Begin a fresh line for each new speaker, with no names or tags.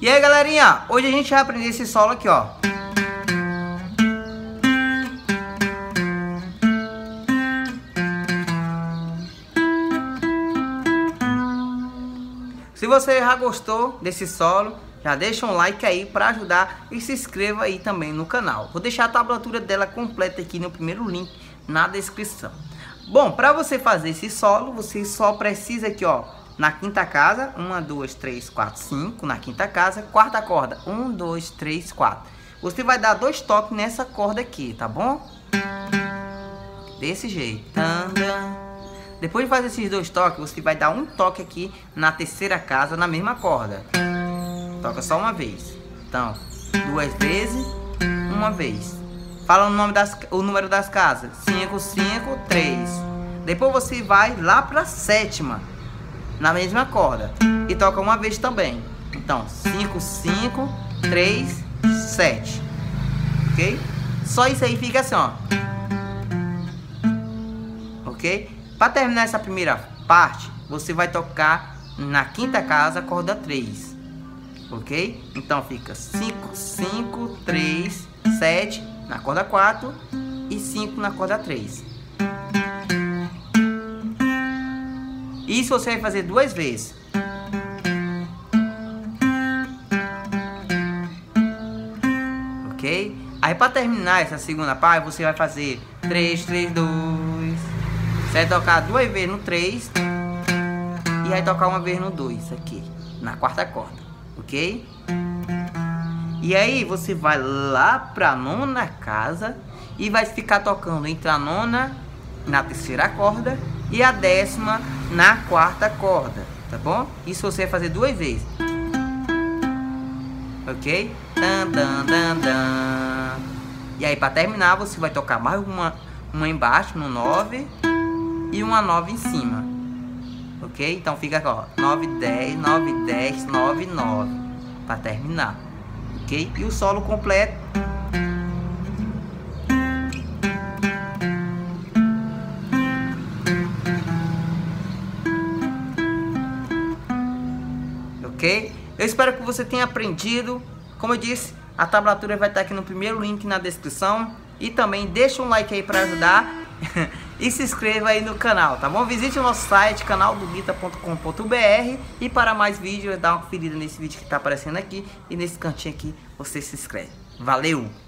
E aí, galerinha, hoje a gente vai aprender esse solo aqui, ó. Se você já gostou desse solo, já deixa um like aí para ajudar e se inscreva aí também no canal. Vou deixar a tablatura dela completa aqui no primeiro link na descrição. Bom, para você fazer esse solo, você só precisa aqui, ó, na quinta casa, 1, 2, 3, 4, 5, na quinta casa, quarta corda, 1, 2, 3, 4. Você vai dar 2 toques nessa corda aqui, tá bom? Desse jeito. Depois de fazer esses 2 toques, você vai dar um toque aqui na terceira casa, na mesma corda. Toca só uma vez. Então, 2 vezes, uma vez. Fala o número das casas. 5, 5, 3. Depois você vai lá para sétima, na mesma corda, e toca uma vez também. Então 5, 5, 3, 7. Ok? Só isso aí fica assim, ó. Ok? Para terminar essa primeira parte, você vai tocar na quinta casa, corda 3. Ok? Então fica 5, 5, 3, 7 na corda 4 e 5 na corda 3. Isso você vai fazer 2 vezes. Ok? Aí para terminar essa segunda parte, você vai fazer 3, 3, 2. Você vai tocar 2 vezes no 3 e vai tocar uma vez no 2 aqui, na quarta corda. Ok? E aí você vai lá para nona casa e vai ficar tocando entre a nona na terceira corda e a décima na quarta corda, tá bom? Isso você vai fazer 2 vezes. Ok? E aí para terminar você vai tocar mais uma embaixo no 9 e uma 9 em cima. Ok? Então fica aqui, ó, 9, 10, 9, 10, 9, 9 para terminar. Ok? E o solo completo. Ok? Eu espero que você tenha aprendido. Como eu disse, a tablatura vai estar aqui no primeiro link na descrição. E também deixa um like aí para ajudar. E se inscreva aí no canal, tá bom? Visite o nosso site, canaldoguita.com.br. E para mais vídeos, dá uma conferida nesse vídeo que está aparecendo aqui. E nesse cantinho aqui, você se inscreve. Valeu!